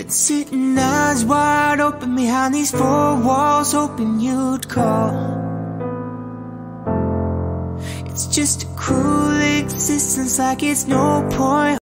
Been sitting eyes wide open behind these four walls, hoping you'd call. It's just a cruel existence, like it's no point